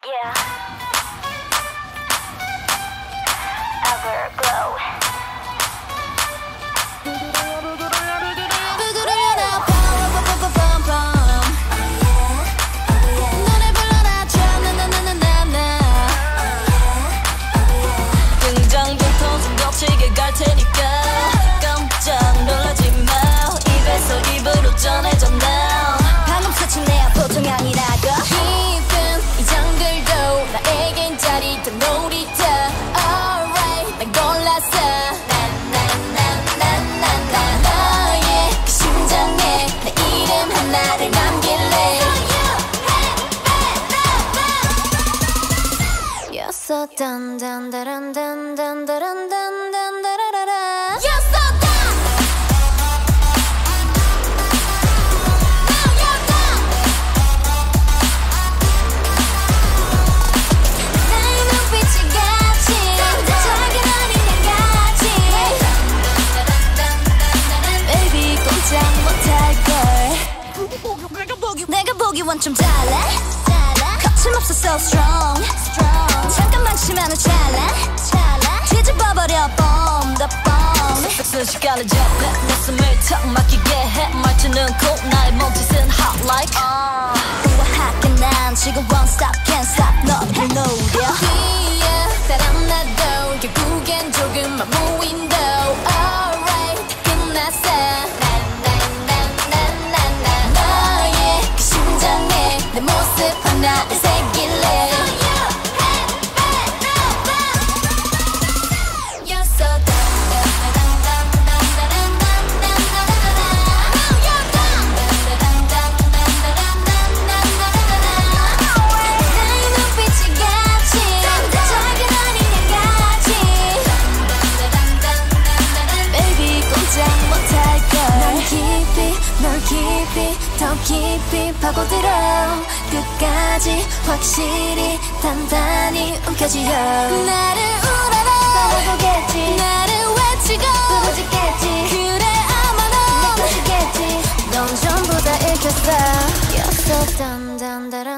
Yeah. Everglow. 등장부터 좀 겹치게 갈 테니까 깜짝 놀라지 마. 입에서 입으로 전해져 now. 방금 스친 내야 보통이 아니라고. 깊은 이 정글도 나에겐 짜릿한 놀이터. Alright 난 골랐어. 너의 그 심장에 내 이름 하나를 남길래. You're so dun dun dun dun dun dun dun dun dun. You're so done. Now you're done. 나의 눈빛이 같이 작은 어린애 같이. Baby 꼼짝 못할걸. 내가 보기 원점 달라. 거침없어 so strong. 잠깐만 치면은 찰나. 뒤집어버려 bomb the bomb. 순식간에 접해 내 숨을 턱 막히게 해. 말투는 cool 나의 몸짓은 hot like. 우아하게 난 지금 won't stop can't stop 너를 노려. 뒤에 사람 나도 결국엔 조금만 무인도. Alright 끝났어. 너의 그 심장에 내 모습 하나를 새길래. 더 깊이 파고들어 끝까지 확실히 단단히 움켜쥐어. 나를 우러러 바라보겠지. 나를 외치고 부르짖겠지. 그래 아마 넌 내 것이겠지. 넌 전부 다 읽혔어. You're so dun dun dun